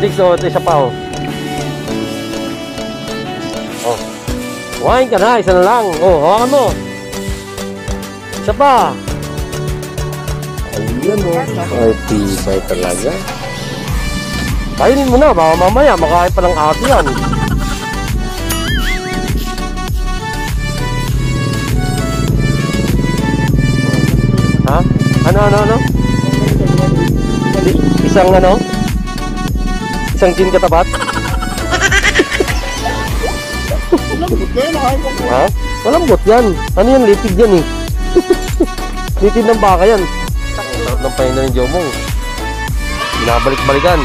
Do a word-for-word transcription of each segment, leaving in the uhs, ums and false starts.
twenty-six, oh, ito isa pa, oh. Oh. Kumain ka na, isa na lang. Oh, hawakan mo. Isa pa. Ayun, oh. Ay, tibay talaga. Kainin mo na, baka mamaya, makain pa ng aso yan. Ha? Ano, ano, ano? Isang ano? Isang gin katapat? Ha? Malambot yan. Ano yan? Litid yan eh. Litid ng baka yan. Sarap ng pahinda ni Jomong. Binabalik-balikan.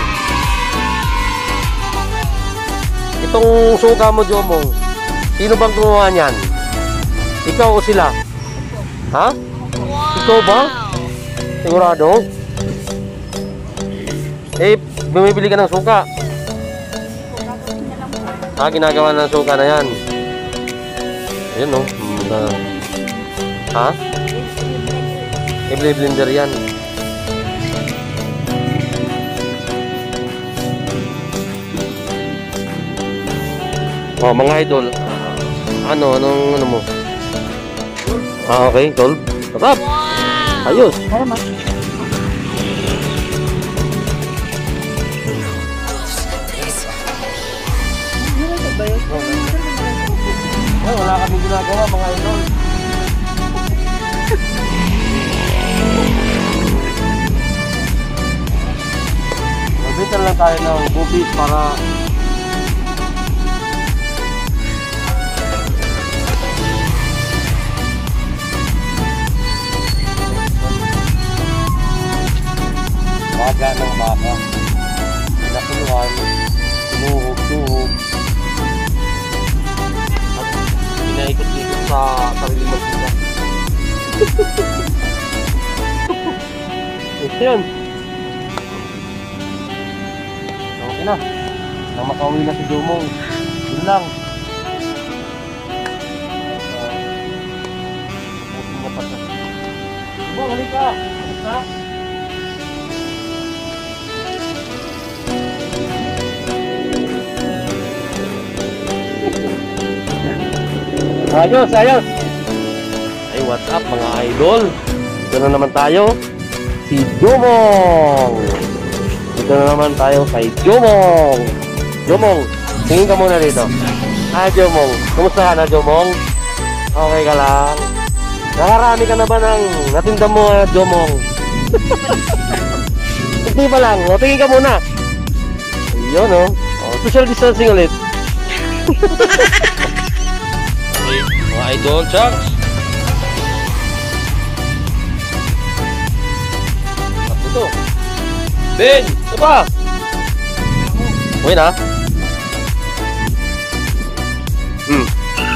Itong suka mo, Jomong, sino bang gumawa niyan? Ikaw o sila? Ha? Ikaw ba? Sigurado? Eh, bumibili ka ng suka. Ah, ginagawa ng suka na yan. Ayun, no? Uh, ha? I-blender yan. Oh, mga idol. Ano, anong, ano mo? Ah, okay, tol. Sarap! Ayos! Ay, wala kami ginagawa, mga idol. Magbita lang tayo ng bubis para baga ng baka. Pinakuluan, tinuhog-tuhog, at pinaikot-ikot sa sarili magpila. Ito yun. Okay na. Nang makauwi na si Jomong. Yun lang. Pusin na pa siya. Jomong, halika! Halika! Ayos, ayos. Ay, what's up mga idol? Dito na naman tayo. Si Jomong. Dito na naman tayo kay Jomong. Jomong, tingin ka muna dito. Ah, Jomong. Kumusta ka na, Jomong? Okay ka lang? Nakarami ka na ba ng natinda mo, ah, Jomong? Hindi pa lang. O, tingin ka muna. Ayun, oh. Oh, social distancing ulit. Mga idol, Chucks. Tapos ito. Ben, ito pa. Okay na. Hmm.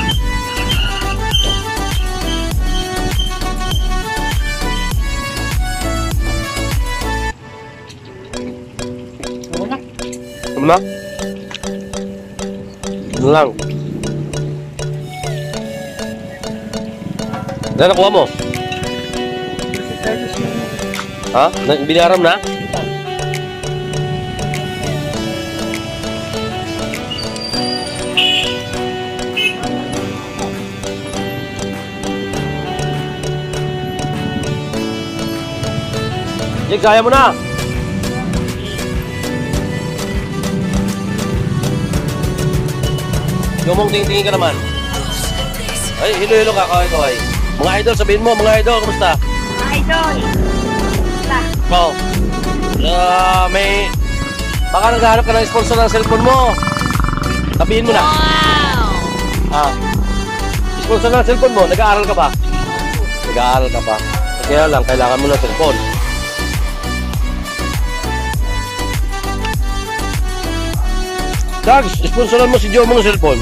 Ano na? Ano lang? Ano nakuha mo? Ha? Binaram na? Jake, kaya mo na! Jomong, tingin-tingin ka naman. Ay, hilo-hilo ka, kaway kaway. Mga idol, sabihin mo, mga idol, kumusta? Mga idol, kumusta? Oo. Uh, may... Baka naghahanap ka ng sponsor ng cellphone mo. Sabihin mo na. Wow! Ah. Sponsor ng cellphone mo, nag-aaral ka ba? Nag-aaral ka ba? Kaya lang, kailangan mo ng cellphone. Dags, sponsoran mo si Jomong ng cellphone.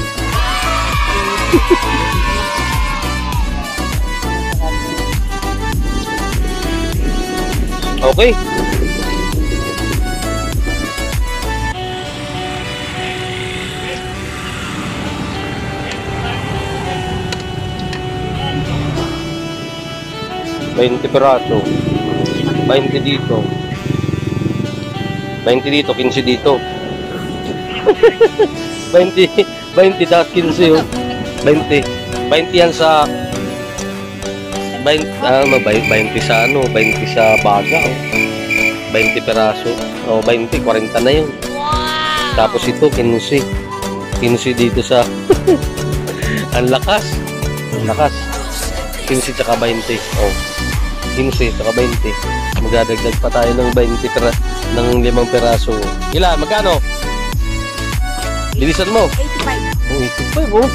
Okay. twenty peraso. twenty dito. twenty dito, fifteen dito. twenty, twenty dot quince oh. twenty. twenty yan sa twenty, ano, twenty sa ano, twenty sa baga oh. twenty peraso. O, twenty, forty na yun. Tapos ito, quince. quince dito sa ang lakas. Ang lakas. quince tsaka twenty. Oh. quince tsaka twenty. Magdadagdag pa tayo ng twenty pera, ng limang peraso. Ilan? Magkano? Bilisan mo. eighty-five. Oh, eighty-five oh.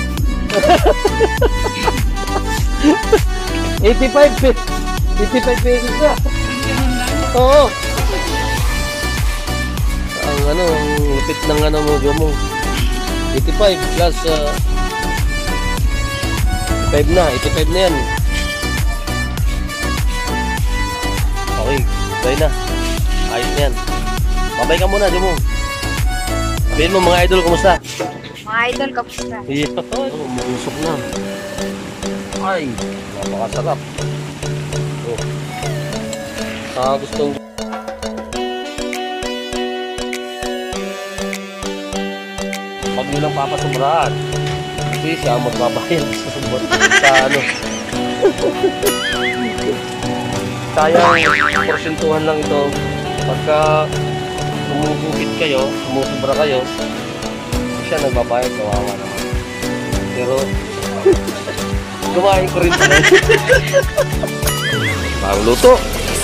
eighty-five pe- eighty-five pesos na. Oo. Ang ano, ang lupit ng ano mo, mo. eighty-five plus uh, eighty-five na, eighty-five na yan. Okay, try na. Ayos na yan. Babay ka muna, Jomo. Sabihin mo mga idol, kumusta? Mga idol, kapusta? Yeah. Oh, umusok na. Ay, napakasarap. Oh. Ah, gustong huwag nyo lang papasobrahan. Kasi siya ang magbabayad sa subot. Sa ano. Sayang, porsyentuhan lang ito. Pagka sumugupit kayo, sumusobra kayo, siya nagbabayad, kawawa naman. Pero, kumain ko rin pala. Bagong luto.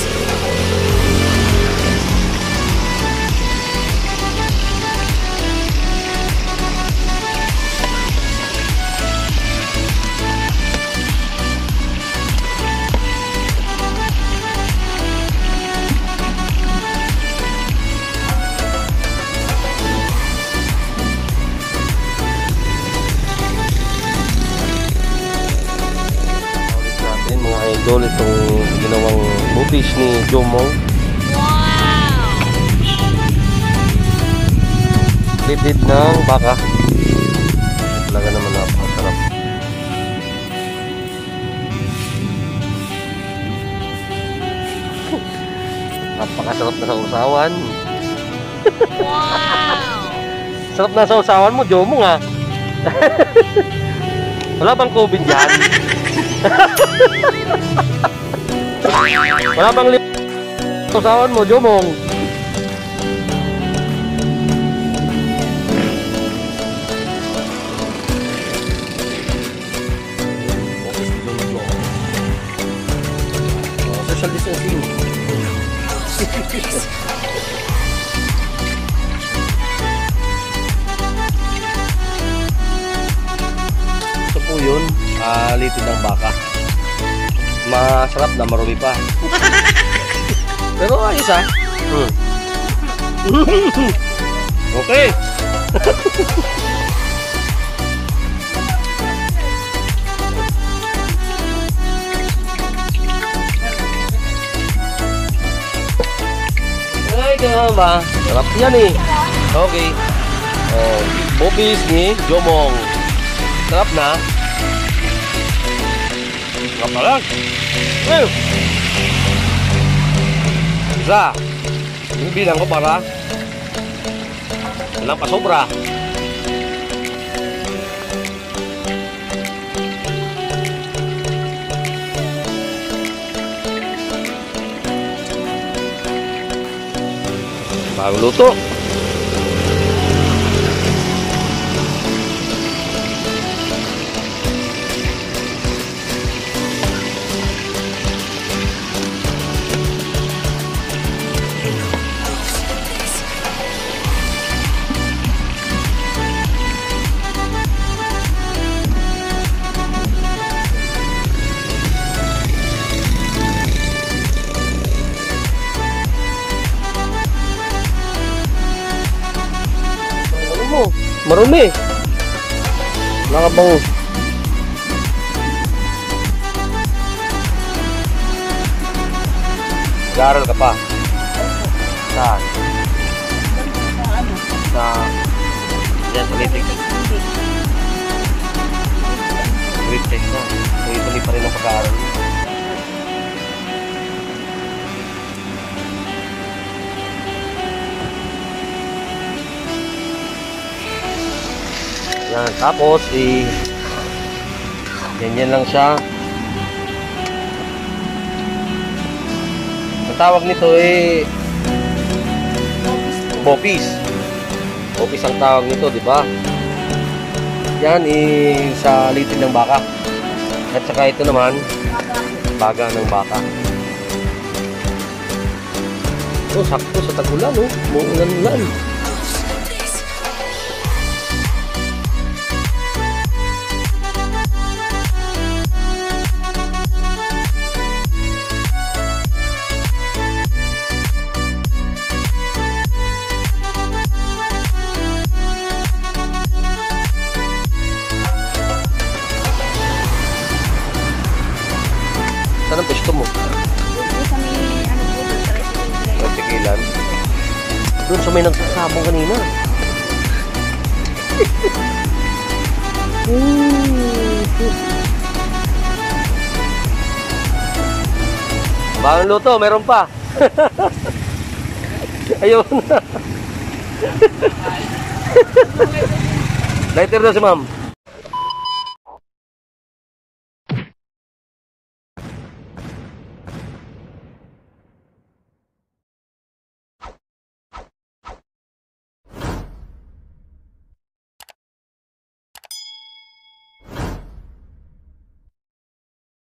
Idol, itong ginawang butis ni Jomong. Wow! Litid ng baka. Talaga naman napakasarap. Napakasarap na sa usawan. Wow! Sarap na sa usawan mo, Jomong ha. Wala bang COVID dyan? Wala bang li... usawan mo, Jomong? Oh, social distancing. Ito po yun, uh, litid ng baka. Masarap na, marumi pa. Pero ayos ah. Hmm. Okay. Ay, kaya ba? Sarap yan eh. Okay. Oh, bobis ni Jomong. Sarap na. Sarap na lang. Eh. Isa. Yung bilang ko para walang pasobra. Bagong luto. Marumi. Nakabango. Nag-aaral ka pa? Saan? Sa... Diyan, politik. Politik, no? Tuloy-tuloy pa rin ang pag-aaral. Tapos, eh, ganyan lang siya. Ang tawag nito eh, bopis. Bopis ang tawag nito, di ba? Yan eh, sa litin ng baka. At saka ito naman, baga ng baka. Oh, sakto sa tagulan, oh. Muulan-ulan. Saan ang pesto mo? Doon sa may, ano po, doon sa restaurant. Nagsikilan. Doon sa may nagsasabong kanina. Bagong luto, meron pa. Ayun na. Lighter daw si ma'am.